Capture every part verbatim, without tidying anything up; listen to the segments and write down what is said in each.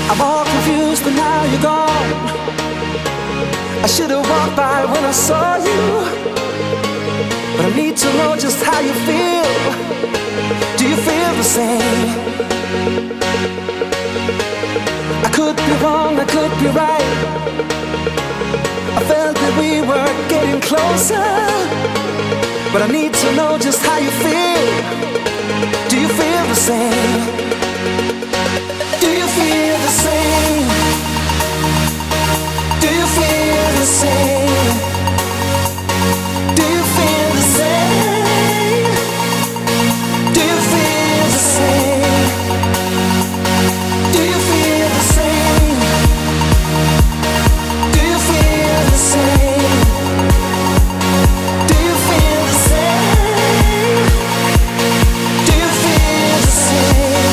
I'm all confused, but now you're gone. I should've walked by when I saw you, but I need to know just how you feel. Do you feel the same? I could be wrong, I could be right. I felt that we were getting closer, but I need to know just how you feel. Do you feel the same? Do you feel the same? Do you feel the same? Do you feel the same? Do you feel the same? Do you feel the same? Do you feel the same? Do you feel the same? Do you feel the same?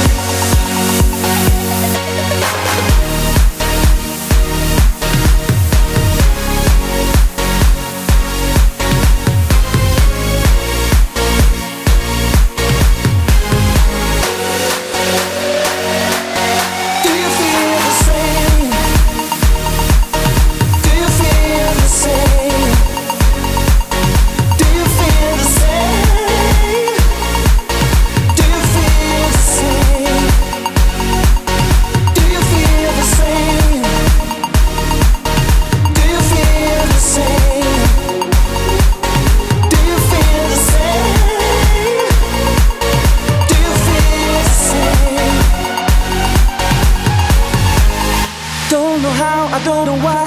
I don't know why.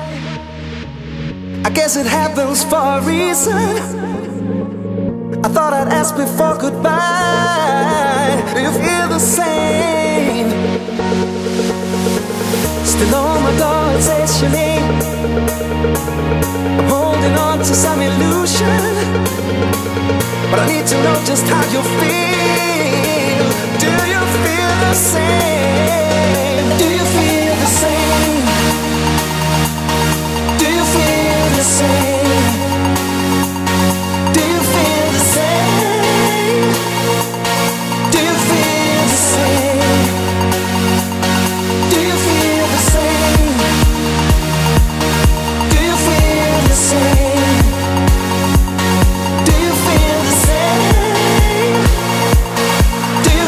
I guess it happens for a reason. I thought I'd ask before goodbye. Do you feel the same? Still on my door, it says your name. I'm holding on to some illusion, but I need to know just how you feel. Do you feel the same? Do you feel the same? Do you feel the same? Do you feel the same? Do you feel the same? Do you feel the same? Do you feel the same? Do you feel the same? Do you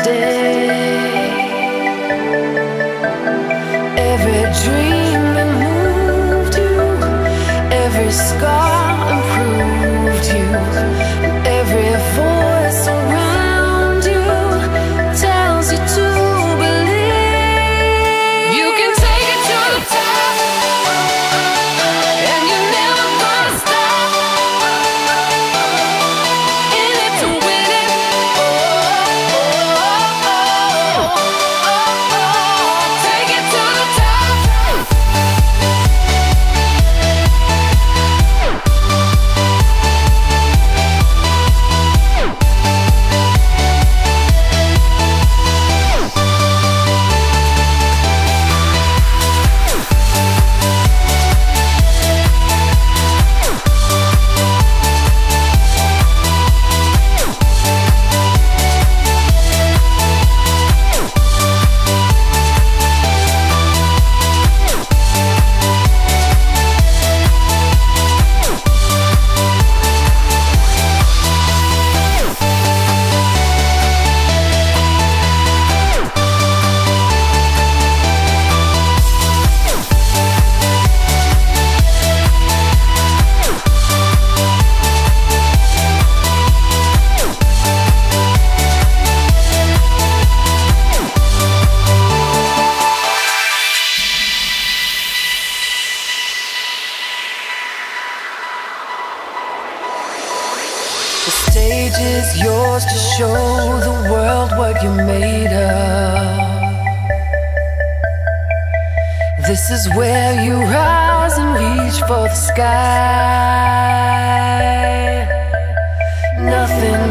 day. Every dream that moved you, every scar improved you, and every voice around you tells you to believe you can take it to the top, and you're never gonna stop in it to win it. Oh, oh, oh, oh, oh, oh. Take it to the top. The stage is yours to show the world what you're made of. This is where you rise and reach for the sky. Nothing